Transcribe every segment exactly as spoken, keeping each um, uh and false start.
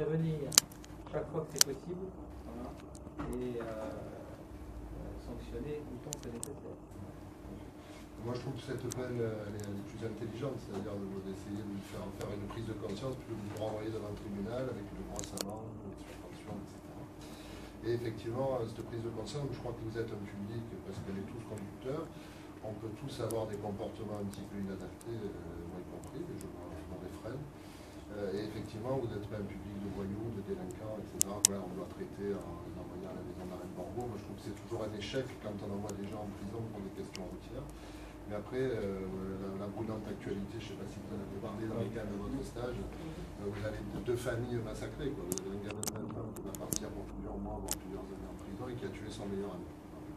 intervenir chaque fois que c'est possible, voilà, et euh, euh, sanctionner autant que nécessaire. Moi, je trouve que cette peine, elle est, elle est plus intelligente, c'est-à-dire d'essayer de lui faire faire une prise de conscience plutôt que de le renvoyer devant le tribunal avec une grosse amende, une suspension, et cetera. Et effectivement, cette prise de conscience, je crois que vous êtes un public, parce qu'on est tous conducteurs, on peut tous avoir des comportements un petit peu inadaptés, euh, moi y compris, et je m'en réfrène. Euh, et effectivement, vous n'êtes pas un public de voyous, de délinquants, et cetera. Voilà, on doit traiter en les envoyant à la maison d'arrêt de Borgo. Moi, je trouve que c'est toujours un échec quand on envoie des gens en prison pour des questions routières. Mais après, euh, la, la brûlante actualité, je ne sais pas si vous en avez parlé dans le cadre de votre stage, euh, vous avez deux familles massacrées, quoi. Vous avez un gamin de vingt ans qui va partir pour plusieurs mois, voire plusieurs années en prison et qui a tué son meilleur ami.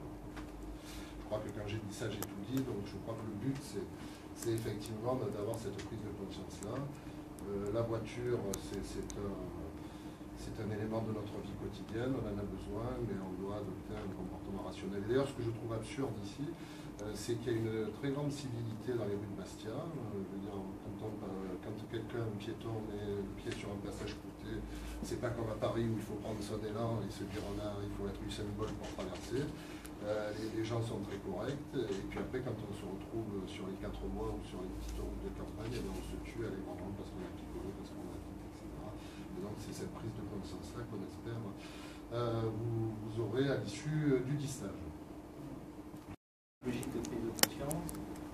Je crois que quand j'ai dit ça, j'ai tout dit, donc je crois que le but, c'est effectivement d'avoir cette prise de conscience-là. Euh, la voiture, c'est un, un élément de notre vie quotidienne, on en a besoin, mais on doit adopter un comportement rationnel. D'ailleurs, ce que je trouve absurde ici, euh, c'est qu'il y a une très grande civilité dans les rues de Bastia. Euh, je veux dire, quand, euh, quand quelqu'un, un piéton, met le pied sur un passage clouté, c'est pas comme à Paris où il faut prendre son élan et se dire oh là, il faut être Usain Bolt pour traverser. Euh, les, les gens sont très corrects, et puis après, quand on se retrouve sur les quatre voies ou sur les petites routes de campagne, on se tue allègrement parce qu'on a picolé, parce qu'on a tout, et cetera. Et donc, c'est cette prise de conscience-là qu'on espère euh, vous, vous aurez à l'issue du D I stage. Logique de prise de conscience,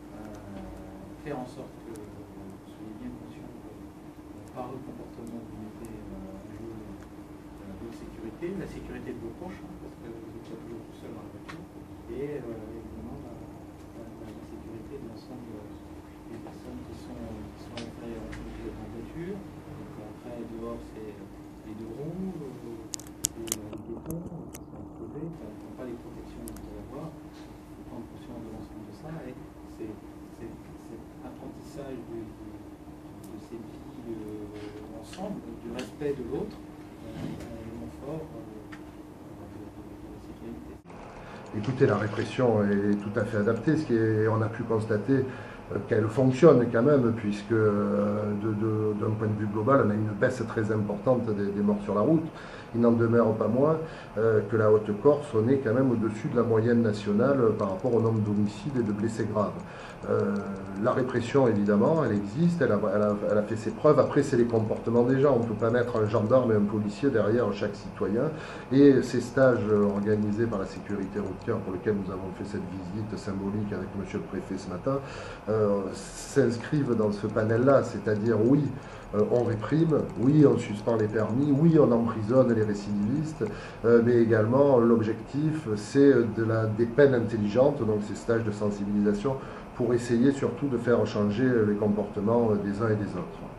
euh, faire en sorte que vous soyez bien conscient que euh, par le comportement vous mettez euh, en jeu euh, votre sécurité, la sécurité de vos proches, hein, parce que vous n'êtes pas toujours tout seul dans la voiture, et euh, évidemment la, la, la sécurité de l'ensemble des personnes qui sont, qui sont à l'intérieur de la voiture. Donc après, dehors, c'est les deux roues, les piétons qui sont exposés, qui n'ont pas les protections que vous allez avoir. Prendre conscience de l'ensemble de ça, et c'est cet apprentissage de, de, de ces vies euh, ensemble, du respect de l'autre, euh, un élément fort euh, de, de, de la sécurité. Écoutez, la répression est tout à fait adaptée, ce qui est, on a pu constater qu'elle fonctionne quand même, puisque d'un point de vue global, on a une baisse très importante des, des morts sur la route. Il n'en demeure pas moins euh, que la Haute-Corse, on est quand même au-dessus de la moyenne nationale par rapport au nombre d'homicides et de blessés graves. Euh, la répression, évidemment, elle existe, elle a, elle a, elle a fait ses preuves. Après, c'est les comportements des gens. On ne peut pas mettre un gendarme et un policier derrière chaque citoyen. Et ces stages organisés par la sécurité routière, pour lesquels nous avons fait cette visite symbolique avec monsieur le préfet ce matin, euh, s'inscrivent dans ce panel-là. C'est-à-dire, oui, Euh, on réprime, oui, on suspend les permis, oui, on emprisonne les récidivistes, euh, mais également l'objectif, c'est de la, des peines intelligentes, donc ces stages de sensibilisation, pour essayer surtout de faire changer les comportements des uns et des autres.